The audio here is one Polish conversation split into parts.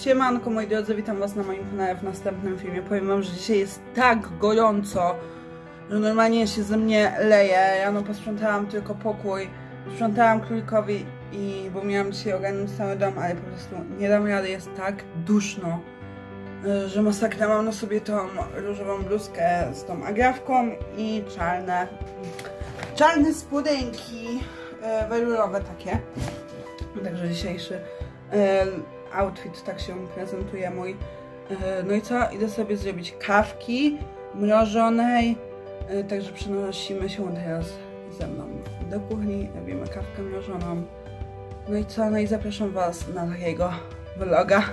Siemanko moi drodzy, witam was na moim kanale w następnym filmie. Powiem wam, że dzisiaj jest tak gorąco, że normalnie się ze mnie leje. Rano posprzątałam tylko pokój, sprzątałam królikowi bo miałam dzisiaj ogarnąć cały dom, ale po prostu nie dam rady, jest tak duszno, że masakra. Mam na sobie tą różową bluzkę z tą agrafką i czarne spodenki welurowe takie. Także dzisiejszy outfit tak się prezentuje mój. No i co? Idę sobie zrobić kawki mrożonej. Także przenosimy się teraz ze mną do kuchni, robimy kawkę mrożoną. No i co? No i zapraszam was na takiego vloga.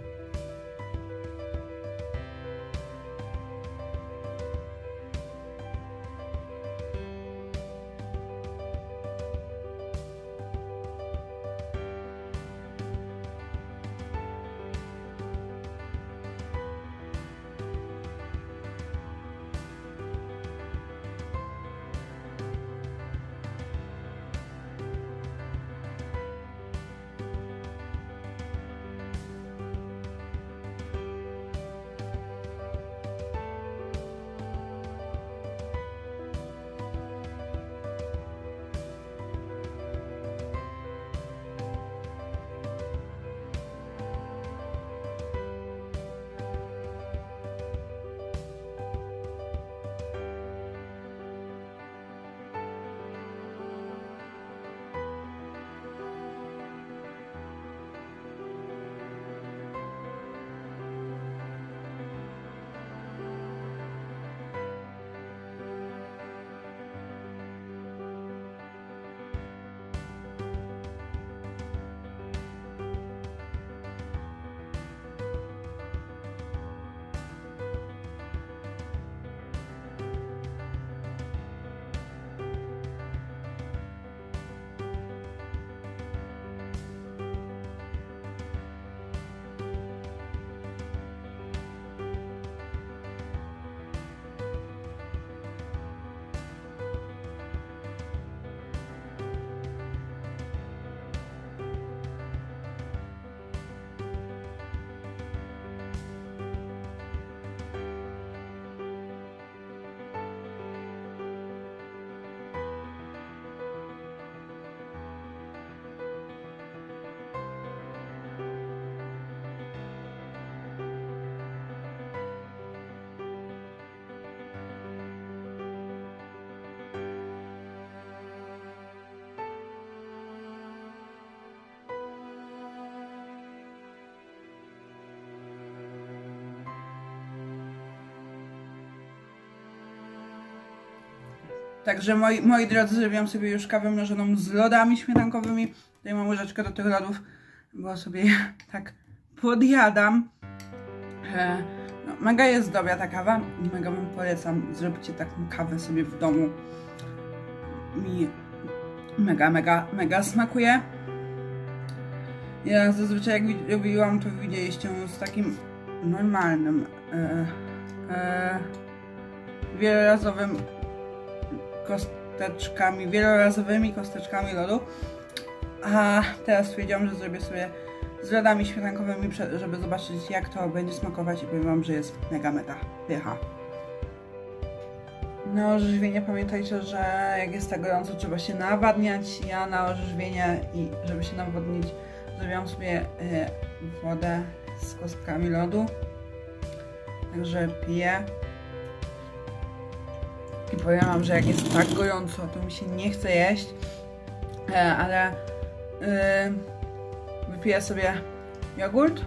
Także moi drodzy, zrobiłam sobie już kawę mrożoną z lodami śmietankowymi. Tutaj mam łyżeczkę do tych lodów, bo sobie tak podjadam. No, mega jest dobra ta kawa i mega wam polecam. Zróbcie taką kawę sobie w domu. Mi mega smakuje. Ja zazwyczaj jak robiłam, to widzieliście z takim normalnym wielorazowym wielorazowymi kosteczkami lodu, a teraz stwierdziłam, że zrobię sobie z lodami śmietankowymi, żeby zobaczyć jak to będzie smakować i powiem wam, że jest mega pycha. Na orzeźwienie pamiętajcie, że jak jest tak gorąco, trzeba się nawadniać. Ja na orzeźwienie i żeby się nawodnić zrobiłam sobie wodę z kostkami lodu, także piję. I powiem wam, że jak jest tak gorąco, to mi się nie chce jeść, ale wypiję sobie jogurt.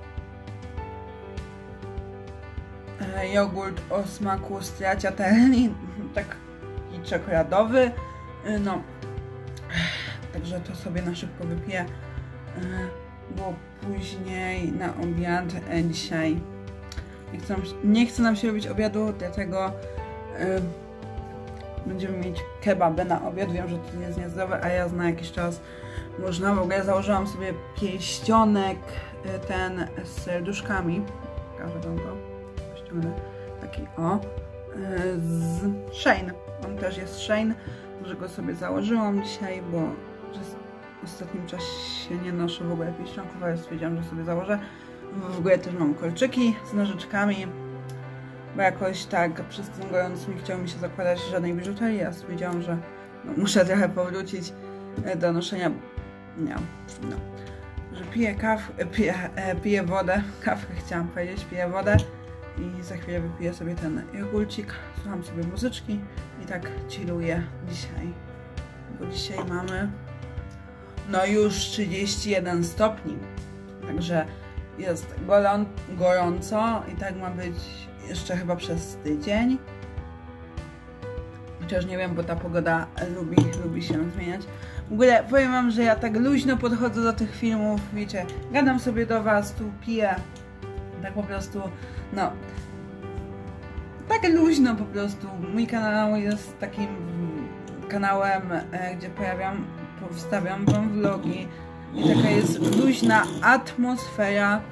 Jogurt o smaku stracciatella, taki czekoladowy. No, także to sobie na szybko wypiję, bo później na obiad dzisiaj nie chce nam się robić obiadu, dlatego będziemy mieć kebabę na obiad. Wiem, że to jest niezdrowe, a ja na jakiś czas można. W ogóle założyłam sobie pierścionek ten z serduszkami. Pokażę wam go. Pierścionek taki z Shein. On też jest Shein. Może go sobie założyłam dzisiaj, bo w ostatnim czasie nie noszę w ogóle pierścionków, ale stwierdziłam, że sobie założę. W ogóle też mam kolczyki z nożyczkami, bo jakoś tak przez ten gorąc nie chciało mi się zakładać żadnej biżuterii, ja stwierdziłam, że no, muszę trochę powrócić do noszenia, nie, no, że piję wodę, kawkę chciałam powiedzieć, piję wodę i za chwilę wypiję sobie ten jogurcik, słucham sobie muzyczki i tak chilluję dzisiaj, bo dzisiaj mamy no już 31 stopni, także jest gorąco i tak ma być jeszcze chyba przez tydzień. Chociaż nie wiem, bo ta pogoda lubi się zmieniać. W ogóle powiem wam, że ja tak luźno podchodzę do tych filmów, wiecie, gadam sobie do was, tu piję, tak po prostu, no, tak luźno po prostu. Mój kanał jest takim kanałem, gdzie wstawiam wam vlogi i taka jest luźna atmosfera.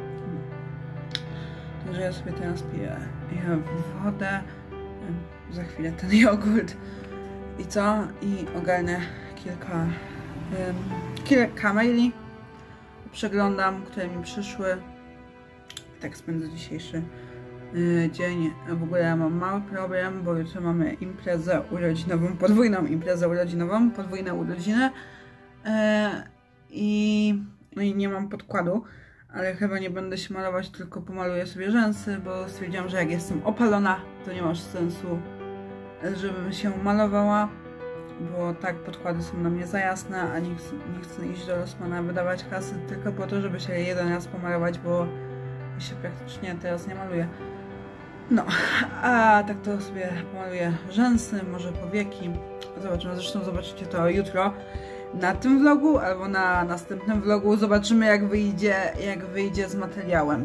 Także ja sobie teraz piję wodę, za chwilę ten jogurt i co? I ogarnę kilka maili, przeglądam, które mi przyszły. Tak spędzę dzisiejszy dzień. W ogóle ja mam mały problem, bo jutro mamy imprezę urodzinową, podwójną imprezę urodzinową, podwójne urodziny i nie mam podkładu, ale chyba nie będę się malować, tylko pomaluję sobie rzęsy, bo stwierdziłam, że jak jestem opalona, to nie ma sensu, żebym się malowała, bo tak podkłady są na mnie za jasne, a nie chcę iść do Rossmana wydawać kasy tylko po to, żeby się jeden raz pomalować, bo się praktycznie teraz nie maluję. No, a tak to sobie pomaluję rzęsy, może powieki. Zobaczymy, zresztą zobaczycie to jutro na tym vlogu, albo na następnym vlogu. Zobaczymy, jak wyjdzie z materiałem.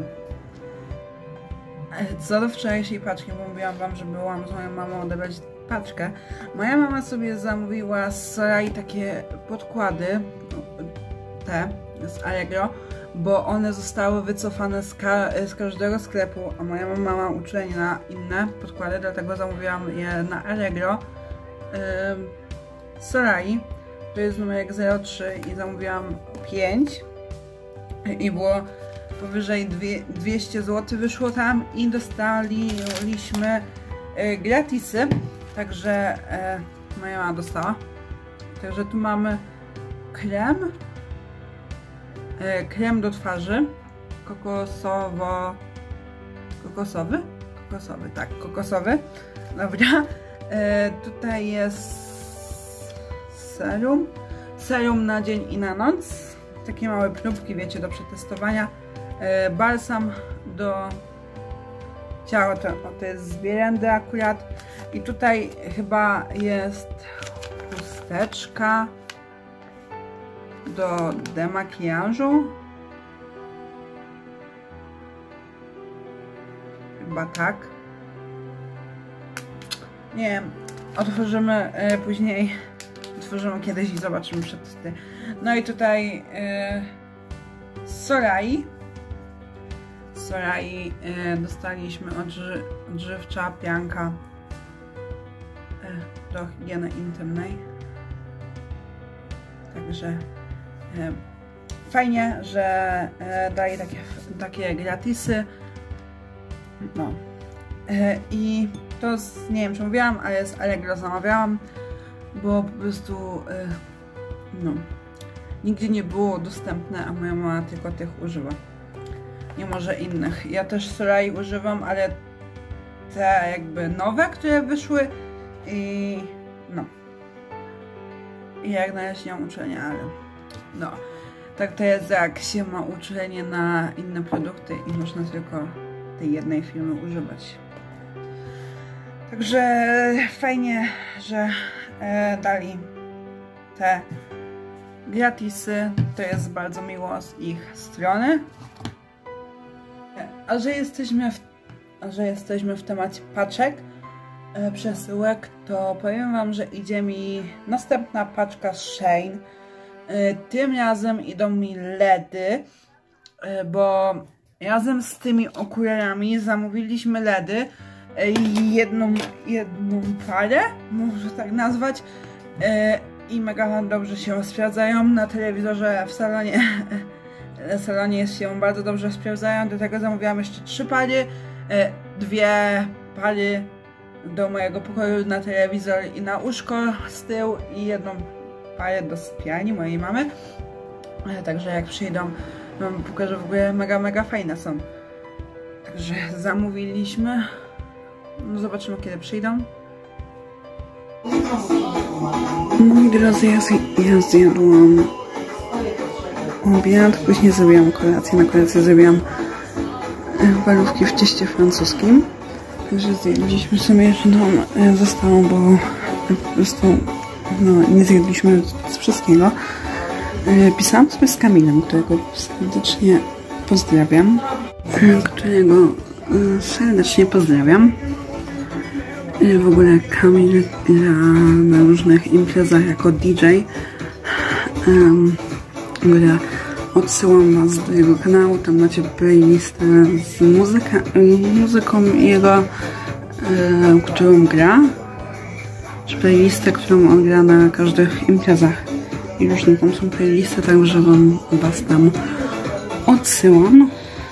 Co do wczorajszej paczki, bo mówiłam wam, że byłam z moją mamą odebrać paczkę. Moja mama sobie zamówiła z Sorai takie podkłady, te z Allegro, bo one zostały wycofane z każdego sklepu, a moja mama ma uczulenie na inne podkłady, dlatego zamówiłam je na Allegro. Sorai, to jest numerek 03 i zamówiłam 5 i było powyżej 200 zł wyszło tam i dostaliśmy gratisy, także moja mama dostała. Także tu mamy krem do twarzy kokosowy, dobra. Tutaj jest serum na dzień i na noc, takie małe próbki, wiecie, do przetestowania. Balsam do ciała, to jest z Bierendy akurat i tutaj chyba jest chusteczka do demakijażu, chyba tak, nie wiem, otworzymy później, otworzymy kiedyś i zobaczymy przetesty. No i tutaj Sorai dostaliśmy odżywcza pianka do higieny intymnej. Także fajnie, że dali takie gratisy. No. I to nie wiem, czy mówiłam, ale z Allegro zamawiałam, bo po prostu no, nigdzie nie było dostępne, a moja mama tylko tych używa. Nie może innych. Ja też Sorai używam, ale te jakby nowe, które wyszły i no. I jak na razie nie mam uczulenia, ale no. Tak to jest, jak się ma uczulenie na inne produkty i można tylko tej jednej firmy używać. Także fajnie, że dali te gratisy. To jest bardzo miło z ich strony. A że jesteśmy w temacie paczek, przesyłek, to powiem wam, że idzie mi następna paczka z Shein. Tym razem idą mi LEDy, bo razem z tymi okularami zamówiliśmy LEDy, jedną parę, może tak nazwać, i mega dobrze się sprawdzają na telewizorze w salonie. salonie się bardzo dobrze sprawdzają, do tego zamówiłam jeszcze 3 pary, 2 pary do mojego pokoju na telewizor i na łóżko z tyłu i 1 parę do sypialni mojej mamy. Także jak przyjdą, no pokażę, w ogóle mega fajne są. Także zamówiliśmy. No zobaczymy, kiedy przyjdą. Moi drodzy, ja zjadłam obiad, później zrobiłam kolację. Na kolację zrobiłam parówki w cieście francuskim. Także zjedliśmy sobie jedną zostałą, bo po prostu no, nie zjedliśmy z wszystkiego. Pisałam sobie z Kamilem, którego serdecznie pozdrawiam. W ogóle Kamil gra na różnych imprezach jako DJ. Odsyłam was do jego kanału, tam macie playlistę z muzyką jego, którą gra, czy playlistę, którą on gra na każdych imprezach i różne tam są playlisty, także was tam odsyłam.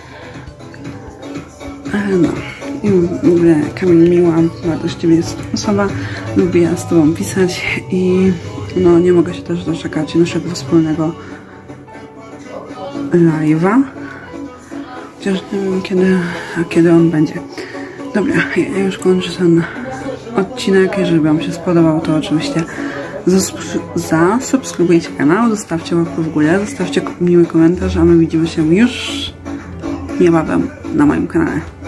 No i w ogóle Kamil miła, bardzo szczęśliwa jest osoba, lubię z tobą pisać i no nie mogę się też doczekać naszego wspólnego live'a. Chociaż nie wiem kiedy on będzie. Dobra, ja już kończę ten odcinek. Jeżeli wam się spodobał, to oczywiście zasubskrybujcie kanał, zostawcie łapkę w górę, zostawcie miły komentarz, a my widzimy się już niebawem na moim kanale.